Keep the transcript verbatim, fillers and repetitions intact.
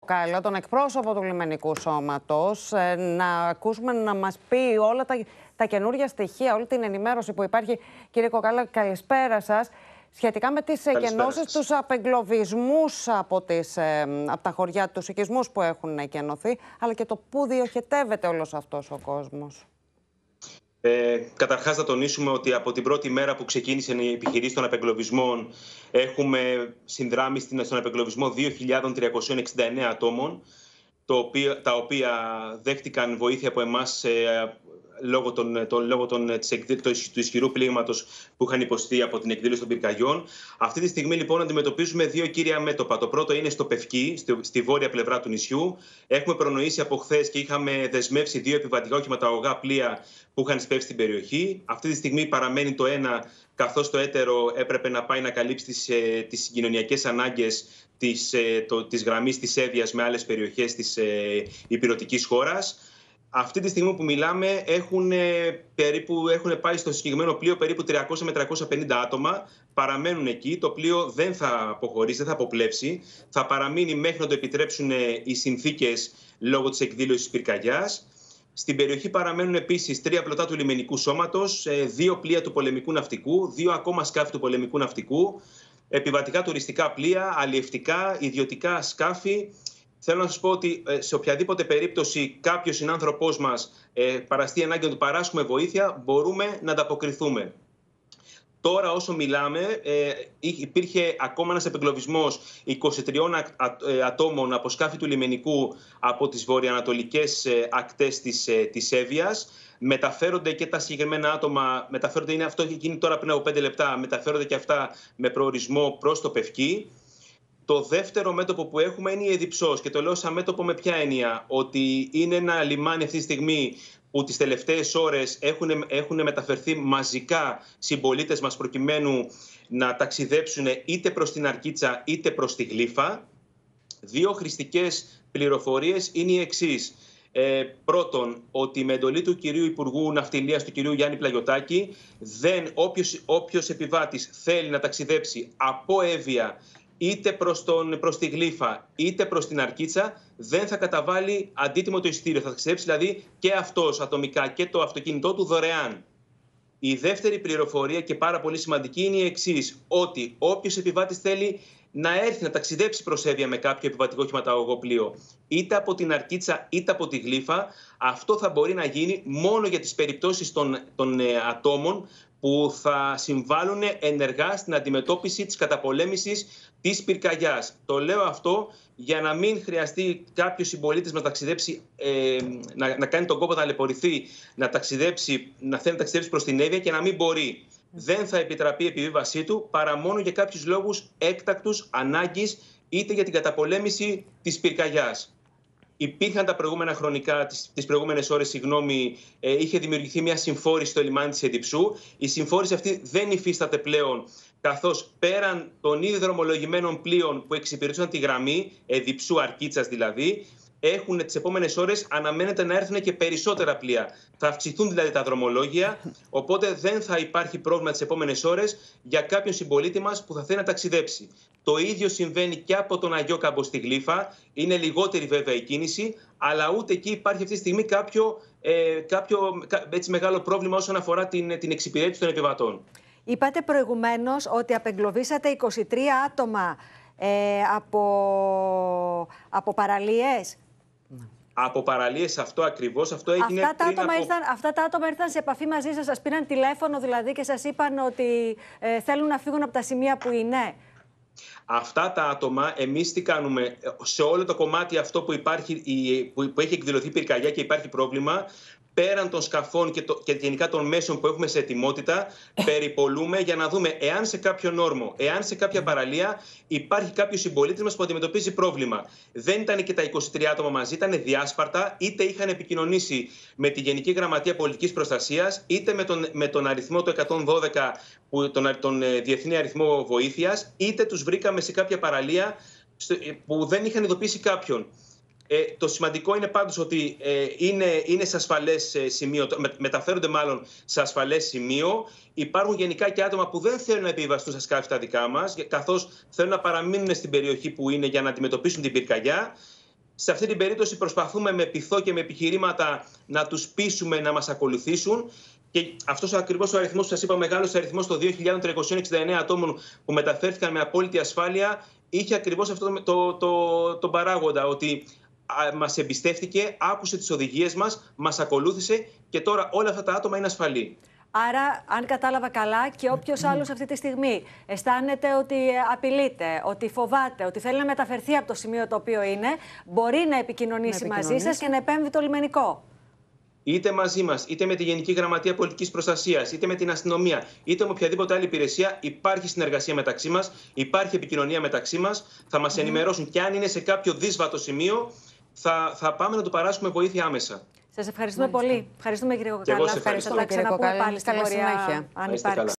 Κόκαλα, τον εκπρόσωπο του Λιμενικού Σώματος, να ακούσουμε να μας πει όλα τα, τα καινούργια στοιχεία, όλη την ενημέρωση που υπάρχει. Κύριε Κόκαλα, καλησπέρα σας. Σχετικά με τις κενώσεις, τους απεγκλωβισμούς από, τις, από τα χωριά, τους οικισμούς που έχουν κενωθεί, αλλά και το πού διοχετεύεται όλος αυτός ο κόσμος. Ε, καταρχάς να τονίσουμε ότι από την πρώτη μέρα που ξεκίνησαν οι επιχειρήσεις των απεγκλωβισμών έχουμε συνδράμει στον απεγκλωβισμό δύο χιλιάδες τριακόσια εξήντα εννέα ατόμων, το οποίο, τα οποία δέχτηκαν βοήθεια από εμάς ε, λόγω, των, το, λόγω των, του ισχυρού πλήγματος που είχαν υποστεί από την εκδήλωση των πυρκαγιών. Αυτή τη στιγμή λοιπόν αντιμετωπίζουμε δύο κύρια μέτωπα. Το πρώτο είναι στο Πευκή, στη, στη βόρεια πλευρά του νησιού. Έχουμε προνοήσει από χθες και είχαμε δεσμεύσει δύο επιβατικά οχηματαγωγά πλοία που είχαν σπεύσει στην περιοχή. Αυτή τη στιγμή παραμένει το ένα, καθώς το έτερο έπρεπε να πάει να καλύψει τις, ε, τις συγκοινωνιακές ανάγκες της, ε, το, της γραμμής της Εύβοιας με άλλες περιοχές της ε, ηπειρωτικής χώρας. Αυτή τη στιγμή που μιλάμε έχουν, περίπου, έχουν πάει στο συγκεκριμένο πλοίο περίπου τριακόσια με τριακόσια πενήντα άτομα. Παραμένουν εκεί. Το πλοίο δεν θα αποχωρήσει, δεν θα αποπλέψει. Θα παραμείνει μέχρι να το επιτρέψουν οι συνθήκες λόγω της εκδήλωσης πυρκαγιάς. Στην περιοχή παραμένουν επίσης τρία πλωτά του Λιμενικού Σώματος, δύο πλοία του πολεμικού ναυτικού, δύο ακόμα σκάφη του πολεμικού ναυτικού, επιβατικά τουριστικά πλοία, αλλιευτικά, ιδιωτικά σκάφη. Θέλω να σας πω ότι σε οποιαδήποτε περίπτωση κάποιος συνάνθρωπός μας ε, παραστεί ανάγκη να του παράσχουμε βοήθεια, μπορούμε να ανταποκριθούμε. Τώρα όσο μιλάμε, ε, υπήρχε ακόμα ένας απεγκλωβισμός είκοσι τριών α, α, ατόμων από σκάφη του λιμενικού από τις βορειοανατολικές ε, ακτές της, ε, της Εύβοιας. Μεταφέρονται και τα συγκεκριμένα άτομα, μεταφέρονται, είναι αυτό έχει γίνει τώρα πριν από πέντε λεπτά, μεταφέρονται και αυτά με προορισμό προς το Πευκή. Το δεύτερο μέτωπο που έχουμε είναι η Εδιψός και το λέω σαν μέτωπο με ποια έννοια, ότι είναι ένα λιμάνι αυτή τη στιγμή που τις τελευταίες ώρες έχουν, έχουν μεταφερθεί μαζικά συμπολίτες μας προκειμένου να ταξιδέψουν είτε προς την Αρκίτσα είτε προς τη Γλύφα. Δύο χρηστικές πληροφορίες είναι οι εξής. Ε, πρώτον, ότι με εντολή του κυρίου Υπουργού Ναυτιλίας, του κυρίου Γιάννη Πλαγιωτάκη, δεν, όποιος, όποιος επιβάτης θέλει να ταξιδέψει από Εύβοια είτε προς, τον, προς τη Γλύφα είτε προς την Αρκίτσα, δεν θα καταβάλει αντίτιμο το εισιτήριο. Θα ταξιδέψει δηλαδή και αυτός ατομικά και το αυτοκίνητό του δωρεάν. Η δεύτερη πληροφορία και πάρα πολύ σημαντική είναι η εξής, ότι όποιος επιβάτης θέλει να έρθει να ταξιδέψει προς Εύβοια με κάποιο επιβατικό οχηματαγωγό πλοίο, είτε από την Αρκίτσα είτε από τη Γλύφα, αυτό θα μπορεί να γίνει μόνο για τις περιπτώσεις των, των ε, ατόμων που θα συμβάλλουν ενεργά στην αντιμετώπιση της καταπολέμησης της πυρκαγιάς. Το λέω αυτό για να μην χρειαστεί κάποιος συμπολίτης να ταξιδέψει, ε, να, να κάνει τον κόπο να ταλαιπωρηθεί, να ταξιδέψει, να θέλει να ταξιδέψει προς την Εύβοια και να μην μπορεί. Δεν θα επιτραπεί η επιβίβασή του παρά μόνο για κάποιους λόγους έκτακτους ανάγκης, είτε για την καταπολέμηση της πυρκαγιάς. Υπήρχαν τα προηγούμενα χρονικά, τις, τις προηγούμενες ώρες, συγγνώμη, ε, είχε δημιουργηθεί μια συμφόρηση στο λιμάνι της Εδιψού. Η συμφόρηση αυτή δεν υφίσταται πλέον, καθώς πέραν των ήδη δρομολογημένων πλοίων που εξυπηρετούσαν τη γραμμή, Εδιψού-Αρκίτσας δηλαδή, έχουν τις επόμενες ώρες αναμένεται να έρθουν και περισσότερα πλοία. Θα αυξηθούν δηλαδή τα δρομολόγια, οπότε δεν θα υπάρχει πρόβλημα τις επόμενες ώρες για κάποιον συμπολίτη μας που θα θέλει να ταξιδέψει. Το ίδιο συμβαίνει και από τον Αγιόκαμπο στη Γλύφα. Είναι λιγότερη βέβαια η κίνηση, αλλά ούτε εκεί υπάρχει αυτή τη στιγμή κάποιο, ε, κάποιο έτσι, μεγάλο πρόβλημα όσον αφορά την, την εξυπηρέτηση των επιβατών. Είπατε προηγουμένως ότι απεγκλωβίσατε είκοσι τρία άτομα ε, από, από παραλίες. Από παραλίες, αυτό ακριβώς, αυτό έγινε αυτά τα, πριν άτομα από... ήρθαν, αυτά τα άτομα ήρθαν σε επαφή μαζί σας, σας πήραν τηλέφωνο δηλαδή και σας είπαν ότι ε, θέλουν να φύγουν από τα σημεία που είναι. Αυτά τα άτομα, εμείς τι κάνουμε, σε όλο το κομμάτι αυτό που, υπάρχει, που έχει εκδηλωθεί πυρκαγιά και υπάρχει πρόβλημα, πέραν των σκαφών και, το, και γενικά των μέσων που έχουμε σε ετοιμότητα, περιπολούμε για να δούμε εάν σε κάποιο νόρμο, εάν σε κάποια παραλία υπάρχει κάποιος συμπολίτης μας που αντιμετωπίζει πρόβλημα. Δεν ήταν και τα είκοσι τρία άτομα μαζί, ήταν διάσπαρτα, είτε είχαν επικοινωνήσει με τη Γενική Γραμματεία Πολιτικής Προστασίας, είτε με τον, με τον αριθμό του εκατόν δώδεκα, που, τον, τον Διεθνή Αριθμό Βοήθειας, είτε τους βρήκαμε σε κάποια παραλία που δεν είχαν ειδοποιήσει κάποιον. Ε, το σημαντικό είναι πάντως ότι ε, είναι, είναι σε ασφαλές σημείο, με, μεταφέρονται μάλλον σε ασφαλές σημείο. Υπάρχουν γενικά και άτομα που δεν θέλουν να επιβιβαστούν στα σκάφη τα δικά μας, καθώς θέλουν να παραμείνουν στην περιοχή που είναι για να αντιμετωπίσουν την πυρκαγιά. Σε αυτή την περίπτωση προσπαθούμε με πειθό και με επιχειρήματα να τους πείσουμε να μας ακολουθήσουν. Και αυτός ακριβώς ο αριθμός που σας είπα, μεγάλος αριθμός των δύο χιλιάδες τριακόσιων εξήντα εννέα ατόμων που μεταφέρθηκαν με απόλυτη ασφάλεια, είχε ακριβώς αυτό το, το, το, το παράγοντα, ότι μας εμπιστεύτηκε, άκουσε τις οδηγίες μας, μας ακολούθησε και τώρα όλα αυτά τα άτομα είναι ασφαλή. Άρα, αν κατάλαβα καλά, και όποιος άλλος αυτή τη στιγμή αισθάνεται ότι απειλείται, ότι φοβάται, ότι θέλει να μεταφερθεί από το σημείο το οποίο είναι, μπορεί να επικοινωνήσει, να μαζί σας και να επέμβει το λιμενικό. Είτε μαζί μας, είτε με τη Γενική Γραμματεία Πολιτικής Προστασίας, είτε με την αστυνομία, είτε με οποιαδήποτε άλλη υπηρεσία, υπάρχει συνεργασία μεταξύ μας, υπάρχει επικοινωνία μεταξύ μας, θα μας mm. ενημερώσουν και αν είναι σε κάποιο δύσβατο σημείο, θα, θα πάμε να του παράσχουμε βοήθεια άμεσα. Σας ευχαριστούμε Μάλιστα. πολύ. Ευχαριστούμε κύριε Κοκάλα. Ευχαριστώ. Θα τα ξαναπούμε πάλι στην πορεία, αν υπάρξει.